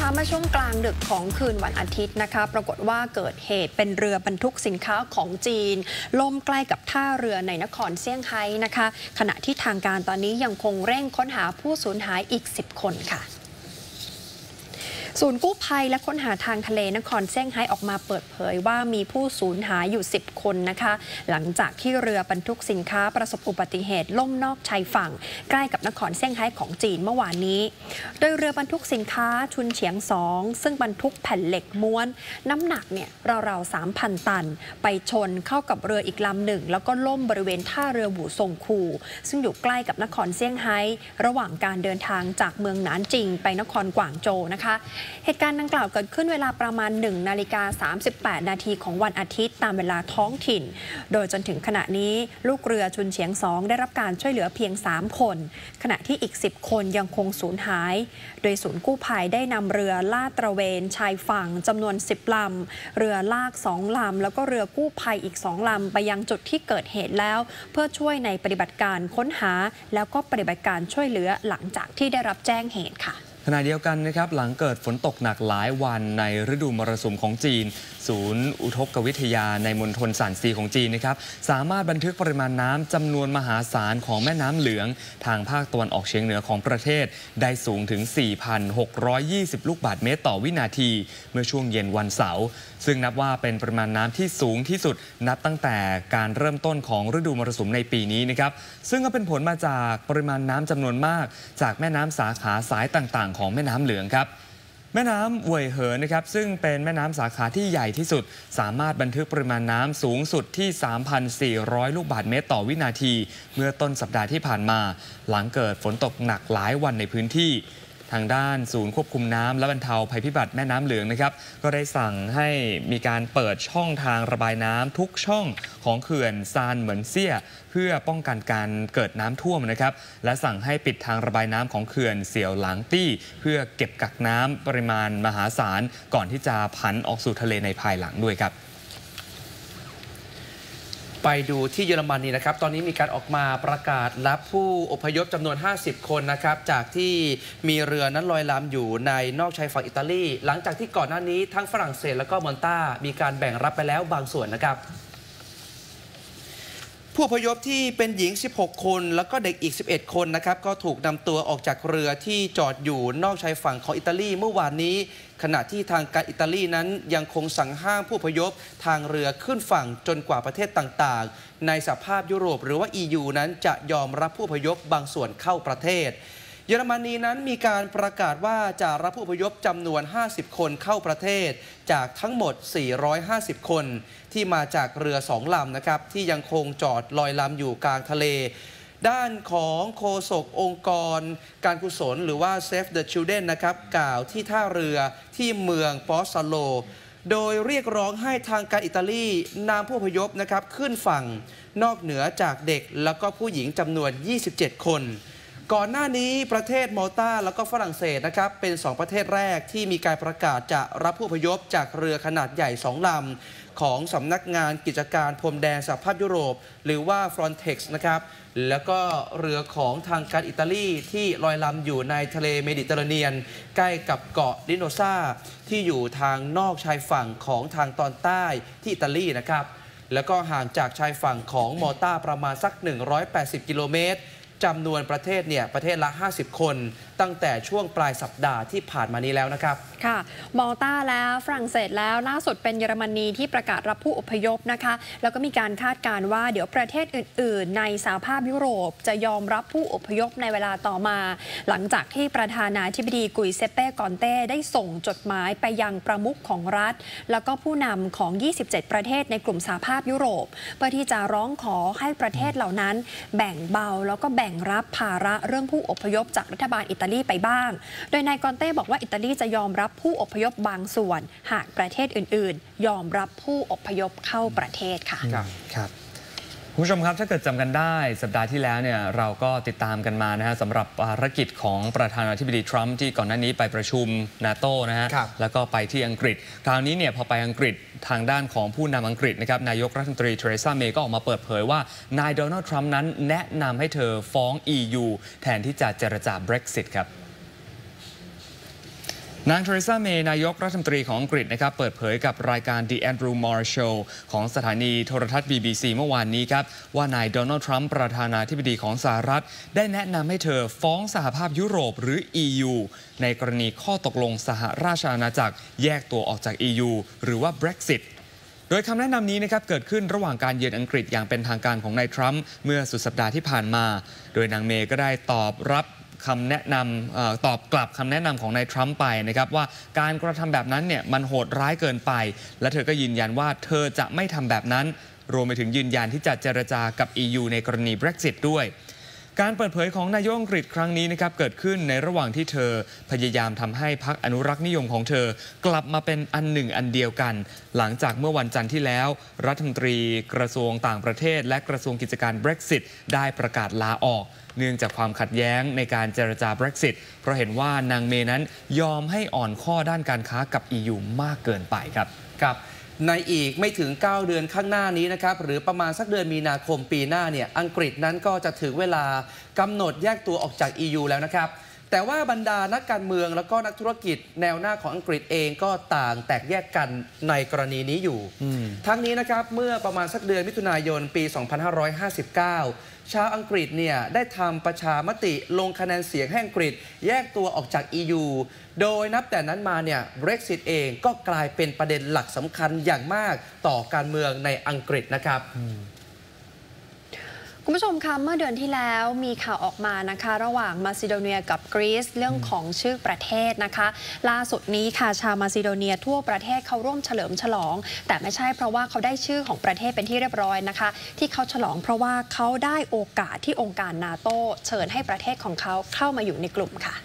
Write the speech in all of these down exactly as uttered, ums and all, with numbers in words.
เมื่อช่วงกลางดึกของคืนวันอาทิตย์นะคะปรากฏว่าเกิดเหตุเป็นเรือบรรทุกสินค้าของจีนล่มใกล้กับท่าเรือในนครเซี่ยงไฮ้นะคะขณะที่ทางการตอนนี้ยังคงเร่งค้นหาผู้สูญหายอีกสิบคนค่ะศูนย์กู้ภัยและค้นหาทางทะเลนครเซี่ยงไฮ้ออกมาเปิดเผยว่ามีผู้สูญหายอยู่สิบคนนะคะหลังจากที่เรือบรรทุกสินค้าประสบอุบัติเหตุล่มนอกชายฝั่งใกล้กับนครเซี่ยงไฮ้ของจีนเมื่อวานนี้โดยเรือบรรทุกสินค้าชุนเฉียงสองซึ่งบรรทุกแผ่นเหล็กม้วนน้ำหนักเนี่ยราวๆ สามพัน ตันไปชนเข้ากับเรืออีกลำหนึ่งแล้วก็ล่มบริเวณท่าเรือหูซงคูซึ่งอยู่ใกล้กับนครเซี่ยงไฮ้ระหว่างการเดินทางจากเมืองหนานจิงไปนครกวางโจวนะคะเหตุการณ์ดังกล่าวเกิดขึ้นเวลาประมาณหนึ่งนาฬิกาสามสิบแปดนาทีของวันอาทิตย์ตามเวลาท้องถิ่นโดยจนถึงขณะนี้ลูกเรือชุนเฉียงสองได้รับการช่วยเหลือเพียงสามคนขณะที่อีกสิบคนยังคงสูญหายโดยศูนย์กู้ภัยได้นำเรือลาดตระเวนชายฝั่งจำนวนสิบลำเรือลากสองลำแล้วก็เรือกู้ภัยอีกสองลำไปยังจุดที่เกิดเหตุแล้วเพื่อช่วยในปฏิบัติการค้นหาแล้วก็ปฏิบัติการช่วยเหลือหลังจากที่ได้รับแจ้งเหตุค่ะขณะเดียวกันนะครับหลังเกิดฝนตกหนักหลายวันในฤดูมรสุมของจีนศูนย์อุทกวิทยาในมณฑลซานซีของจีนนะครับสามารถบันทึกปริมาณน้ำจำนวนมหาศาลของแม่น้ำเหลืองทางภาคตะวันออกเฉียงเหนือของประเทศได้สูงถึง สี่พันหกร้อยยี่สิบ ลูกบาศก์เมตรต่อวินาทีเมื่อช่วงเย็นวันเสาร์ซึ่งนับว่าเป็นปริมาณน้ำที่สูงที่สุดนับตั้งแต่การเริ่มต้นของฤดูมรสุมในปีนี้นะครับซึ่งก็เป็นผลมาจากปริมาณน้ำจำนวนมากจากแม่น้ำสาขาสายต่างๆของแม่น้ำเหลืองครับแม่น้ำเว่ยเหอนะครับซึ่งเป็นแม่น้ำสาขาที่ใหญ่ที่สุดสามารถบันทึกปริมาณน้ำสูงสุดที่ สามพันสี่ร้อย ลูกบาศก์เมตรต่อวินาทีเมื่อต้นสัปดาห์ที่ผ่านมาหลังเกิดฝนตกหนักหลายวันในพื้นที่ทางด้านศูนย์ควบคุมน้ำและบรรเทาภัยพิบัติแม่น้ำเหลืองนะครับก็ได้สั่งให้มีการเปิดช่องทางระบายน้ำทุกช่องของเขื่อนซานเหมือนเซี่ยเพื่อป้องกันการเกิดน้ำท่วมนะครับและสั่งให้ปิดทางระบายน้ำของเขื่อนเสี่ยวหลางตี้เพื่อเก็บกักน้ำปริมาณมหาศาลก่อนที่จะผันออกสู่ทะเลในภายหลังด้วยครับไปดูที่เยอรมนีนะครับตอนนี้มีการออกมาประกาศรับผู้อพยพจำนวนห้าสิบคนนะครับจากที่มีเรือนั้นลอยลำอยู่ในนอกชายฝั่งอิตาลีหลังจากที่ก่อนหน้านี้ทั้งฝรั่งเศสและก็มอลตามีการแบ่งรับไปแล้วบางส่วนนะครับผู้อพยพที่เป็นหญิงสิบหกคนแล้วก็เด็กอีกสิบเอ็ดคนนะครับก็ถูกนำตัวออกจากเรือที่จอดอยู่นอกชายฝั่งของอิตาลีเมื่อวานนี้ขณะที่ทางการอิตาลีนั้นยังคงสั่งห้ามผู้อพยพทางเรือขึ้นฝั่งจนกว่าประเทศต่างๆในสหภาพยุโรปหรือว่า อี ยู นั้นจะยอมรับผู้อพยพบางส่วนเข้าประเทศเยอรมนีนั้นมีการประกาศว่าจะรับผู้อพยพจำนวนห้าสิบคนเข้าประเทศจากทั้งหมดสี่ร้อยห้าสิบคนที่มาจากเรือสองลำนะครับที่ยังคงจอดลอยลำอยู่กลางทะเลด้านของโฆษกองค์กรการกุศลหรือว่า Save the Children นะครับกล่าวที่ท่าเรือที่เมืองปอสซาโลโดยเรียกร้องให้ทางการอิตาลีนำผู้อพยพนะครับขึ้นฝั่งนอกเหนือจากเด็กแล้วก็ผู้หญิงจำนวนยี่สิบเจ็ดคนก่อนหน้านี้ประเทศมอลตาแล้วก็ฝรั่งเศสนะครับเป็นสองประเทศแรกที่มีการประกาศจะรับผู้อพยพจากเรือขนาดใหญ่สองลำของสำนักงานกิจการพรมแดนสหภาพยุโรปหรือว่า Frontex นะครับแล้วก็เรือของทางการอิตาลีที่ลอยลำอยู่ในทะเลเมดิเตอร์เรเนียนใกล้กับเกาะลิโนซาที่อยู่ทางนอกชายฝั่งของทางตอนใต้ที่อิตาลีนะครับแล้วก็ห่างจากชายฝั่งของมอลตาประมาณสักหนึ่งร้อยแปดสิบกิโลเมตรจำนวนประเทศเนี่ยประเทศละห้าสิบคนตั้งแต่ช่วงปลายสัปดาห์ที่ผ่านมานี้แล้วนะครับค่ะมอลตาแล้วฝรั่งเศสแล้วล่าสุดเป็นเยอรมนีที่ประกาศรับผู้อพยพนะคะแล้วก็มีการคาดการณ์ว่าเดี๋ยวประเทศอื่นๆในสหภาพยุโรปจะยอมรับผู้อพยพในเวลาต่อมาหลังจากที่ประธานาธิบดีกุยเซเป้กอนเต้ได้ส่งจดหมายไปยังประมุขของรัฐแล้วก็ผู้นำของยี่สิบเจ็ดประเทศในกลุ่มสหภาพยุโรปเพื่อที่จะร้องขอให้ประเทศเหล่านั้นแบ่งเบาแล้วก็แบ่งรับภาระเรื่องผู้อพยพจากรัฐบาลอิตาลีไปบ้างโดยนายกอนเต้บอกว่าอิตาลีจะยอมรับผู้อพยพบางส่วนหากประเทศอื่นๆยอมรับผู้อพยพเข้าประเทศค่ะครับคุณผู้ชมครับถ้าเกิดจำกันได้สัปดาห์ที่แล้วเนี่ยเราก็ติดตามกันมานะฮะสำหรับภารกิจของประธานาธิบดีทรัมป์ที่ก่อนหน้านี้ไปประชุมนาโต้นะฮะแล้วก็ไปที่อังกฤษคราวนี้เนี่ยพอไปอังกฤษทางด้านของผู้นำอังกฤษนะครับนายกรัฐมนตรีเทเรซาเมย์ก็ออกมาเปิดเผยว่านายโดนัลด์ทรัมป์นั้นแนะนำให้เธอฟ้อง อี ยู แทนที่จะเจรจา Brexit ครับนางเทเรซาเมย์นายกรัฐมนตรีของอังกฤษนะครับเปิดเผยกับรายการ The Andrew Marr Show ของสถานีโทรทัศน์ บี บี ซี เมื่อวานนี้ครับว่านายโดนัลด์ทรัมป์ประธานาธิบดีของสหรัฐได้แนะนำให้เธอฟ้องสหภาพยุโรปหรือ อี ยู ในกรณีข้อตกลงสหราชอาณาจักรแยกตัวออกจาก อี ยู หรือว่า Brexit โดยคำแนะนำนี้นะครับเกิดขึ้นระหว่างการเยือนอังกฤษอย่างเป็นทางการของนายทรัมป์เมื่อสุดสัปดาห์ที่ผ่านมาโดยนางเมย์ก็ได้ตอบรับคำแนะนำออตอบกลับคำแนะนำของนายทรัมป์ไปนะครับว่าการกระทำแบบนั้นเนี่ยมันโหดร้ายเกินไปและเธอก็ยืนยันว่าเธอจะไม่ทำแบบนั้นรวมไปถึงยืนยันที่จะเจรจากับ อี ยู ในกรณี Brexit ด้วยการเปิดเผยของนายกอังกฤษครั้งนี้นะครับเกิดขึ้นในระหว่างที่เธอพยายามทำให้พรรคอนุรักษ์นิยมของเธอกลับมาเป็นอันหนึ่งอันเดียวกันหลังจากเมื่อวันจันทร์ที่แล้วรัฐมนตรีกระทรวงต่างประเทศและกระทรวงกิจการ Brexit ได้ประกาศลาออกเนื่องจากความขัดแย้งในการเจรจา Brexit เพราะเห็นว่านางเมย์นั้นยอมให้อ่อนข้อด้านการค้ากับ อี ยู มากเกินไปครับครับในอีกไม่ถึงเก้าเดือนข้างหน้านี้นะครับหรือประมาณสักเดือนมีนาคมปีหน้าเนี่ยอังกฤษนั้นก็จะถึงเวลากำหนดแยกตัวออกจาก อี ยู แล้วนะครับแต่ว่าบรรดานักการเมืองแล้วก็นักธุรกิจแนวหน้าของอังกฤษเองก็ต่างแตกแยกกันในกรณีนี้อยู่ทั้งนี้นะครับเมื่อประมาณสักเดือนมิถุนายนปี สองพันห้าร้อยห้าสิบเก้า ชาวอังกฤษเนี่ยได้ทำประชามติลงคะแนนเสียงให้อังกฤษแยกตัวออกจาก อี ยู โดยนับแต่นั้นมาเนี่ย Brexit เองก็กลายเป็นประเด็นหลักสำคัญอย่างมากต่อการเมืองในอังกฤษนะครับคุณผู้ชมคะเมื่อเดือนที่แล้วมีข่าวออกมานะคะระหว่างมาซิโดเนียกับกรีซเรื่องของชื่อประเทศนะคะล่าสุดนี้ค่ะชาวมาซิโดเนียทั่วประเทศเขาร่วมเฉลิมฉลองแต่ไม่ใช่เพราะว่าเขาได้ชื่อของประเทศเป็นที่เรียบร้อยนะคะที่เขาฉลองเพราะว่าเขาได้โอกาสที่องค์การนาโต้เชิญให้ประเทศของเขาเข้ามาอยู่ในกลุ่มค่ะ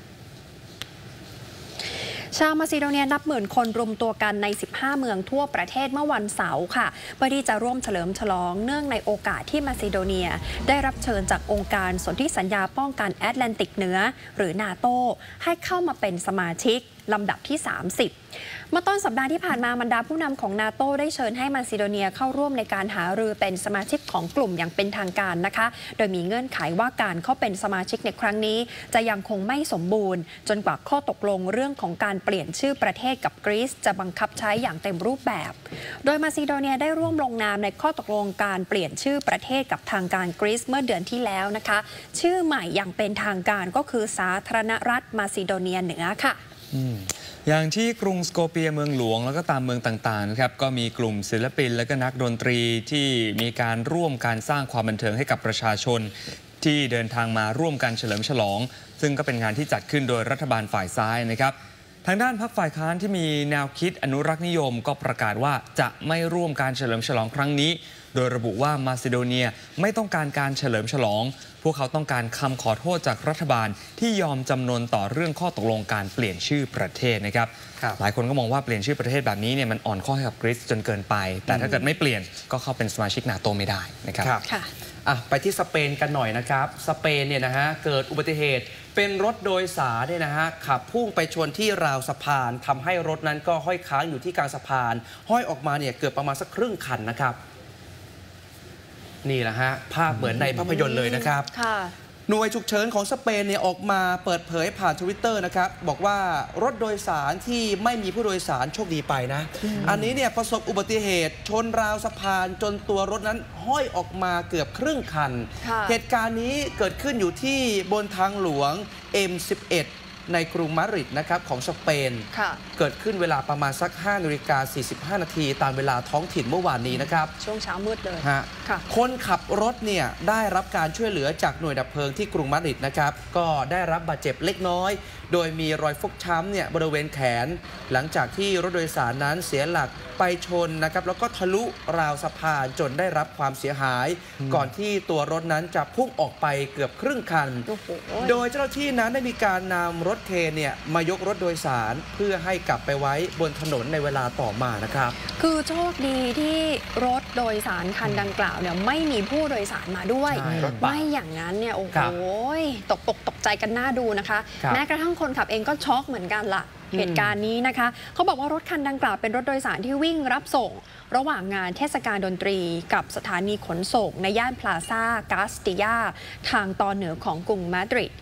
ชาวมาซิโดเนียนับหมื่นคนรวมตัวกันในสิบห้าเมืองทั่วประเทศเมื่อวันเสาร์ค่ะเพื่อที่จะร่วมเฉลิมฉลองเนื่องในโอกาสที่มาซิโดเนียได้รับเชิญจากองค์การสนธิสัญญาป้องกันแอตแลนติกเหนือหรือนาโต้ให้เข้ามาเป็นสมาชิกลำดับที่สามสิบเมื่อต้นสัปดาห์ที่ผ่านมาบรรดาผู้นำของนาโต้ได้เชิญให้มาซิโดเนียเข้าร่วมในการหารือเป็นสมาชิกของกลุ่มอย่างเป็นทางการนะคะโดยมีเงื่อนไขว่าการเข้าเป็นสมาชิกในครั้งนี้จะยังคงไม่สมบูรณ์จนกว่าข้อตกลงเรื่องของการเปลี่ยนชื่อประเทศกับกรีซจะบังคับใช้อย่างเต็มรูปแบบโดยมาซิโดเนียได้ร่วมลงนามในข้อตกลงการเปลี่ยนชื่อประเทศกับทางการกรีซเมื่อเดือนที่แล้วนะคะชื่อใหม่อย่างเป็นทางการก็คือสาธารณรัฐมาซิโดเนียเหนือค่ะอย่างที่กรุงสโกเปียเมืองหลวงแล้วก็ตามเมืองต่างๆนะครับก็มีกลุ่มศิลปินและก็นักดนตรีที่มีการร่วมการสร้างความบันเทิงให้กับประชาชนที่เดินทางมาร่วมกันเฉลิมฉลองซึ่งก็เป็นงานที่จัดขึ้นโดยรัฐบาลฝ่ายซ้ายนะครับทางด้านพรรคฝ่ายค้านที่มีแนวคิดอนุรักษ์นิยมก็ประกาศว่าจะไม่ร่วมการเฉลิมฉลองครั้งนี้โดยระบุว่ามาซิโดเนียไม่ต้องการการเฉลิมฉลองพวกเขาต้องการคำขอโทษจากรัฐบาลที่ยอมจำนนต่อเรื่องข้อตกลงการเปลี่ยนชื่อประเทศนะครับหลายคนก็มองว่าเปลี่ยนชื่อประเทศแบบนี้เนี่ยมันอ่อนข้อให้กับกรีซจนเกินไปแต่ถ้าเกิดไม่เปลี่ยนก็เข้าเป็นสมาชิกนาโตไม่ได้นะครับอ่ะไปที่สเปนกันหน่อยนะครับสเปนเนี่ยนะฮะเกิดอุบัติเหตุเป็นรถโดยสารเนี่ยนะฮะขับพุ่งไปชนที่ราวสะพานทำให้รถนั้นก็ห้อยค้างอยู่ที่กลางสะพานห้อยออกมาเนี่ยเกือบประมาณสักครึ่งคันนะครับนี่แหละฮะภาพเหมือนในภาพยนตร์เลยนะครับหน่วยฉุกเฉินของสเปนเนี่ยออกมาเปิดเผยผ่านทวิตเตอร์นะครับบอกว่ารถโดยสารที่ไม่มีผู้โดยสารโชคดีไปนะอันนี้เนี่ยประสบอุบัติเหตุชนราวสะพานจนตัวรถนั้นห้อยออกมาเกือบครึ่งคันเหตุการณ์นี้เกิดขึ้นอยู่ที่บนทางหลวง เอ็ม สิบเอ็ดในกรุงมาดริดนะครับของสเปนเกิดขึ้นเวลาประมาณสักห้านาฬิกาสี่สิบห้านาทีตามเวลาท้องถิ่นเมื่อวานนี้นะครับช่วงเช้ามืดเลยคนขับรถเนี่ยได้รับการช่วยเหลือจากหน่วยดับเพลิงที่กรุงมาดริดนะครับก็ได้รับบาดเจ็บเล็กน้อยโดยมีรอยฟกช้ำเนี่ยบริเวณแขนหลังจากที่รถโดยสารนั้นเสียหลักไปชนนะครับแล้วก็ทะลุราวสะพานจนได้รับความเสียหายก่อนที่ตัวรถนั้นจะพุ่งออกไปเกือบครึ่งคันโดยเจ้าหน้าที่นั้นได้มีการนำรถเครนเนี่ยมายกรถโดยสารเพื่อให้กลับไปไว้บนถนนในเวลาต่อมานะครับคือโชคดีที่รถโดยสารคันดังกล่าวเนี่ยไม่มีผู้โดยสารมาด้วยไม่อย่างนั้นเนี่ยโอ้โหตกอกตกใจกันน่าดูนะคะแม้กระทั่งคนขับเองก็ช็อกเหมือนกันล่ะเหตุการณ์นี้นะคะเขาบอกว่ารถคันดังกล่าวเป็นรถโดยสารที่วิ่งรับส่งระหว่างงานเทศกาลดนตรีกับสถานีขนส่งในย่านพลาซ่ากาสติยาทางตอนเหนือของกรุงมาดริด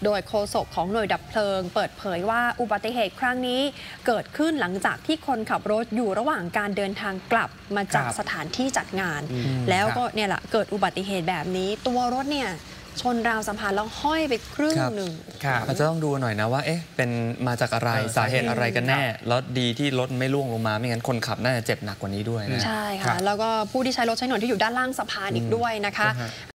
โดยโฆษกของหน่วยดับเพลิงเปิดเผยว่าอุบัติเหตุครั้งนี้เกิดขึ้นหลังจากที่คนขับรถอยู่ระหว่างการเดินทางกลับมาจากครับสถานที่จัดงานอืมแล้วก็เนี่ยแหละเกิดอุบัติเหตุแบบนี้ ตัวรถเนี่ยชนราวสะพานแล้วห้อยไปครึ่งครับหนึ่งครับอาจจะต้องดูหน่อยนะว่าเอ๊ะเป็นมาจากอะไรเออสาเหตุอะไรกันแน่ครับแล้วดีที่รถไม่ร่วงลงมาไม่งั้นคนขับน่าจะเจ็บหนักกว่านี้ด้วยนะใช่ครัค่ะบแล้วก็ผู้ที่ใช้รถใช้ถนนที่อยู่ด้านล่างสะพานอีกด้วยนะคะใช่ฮะ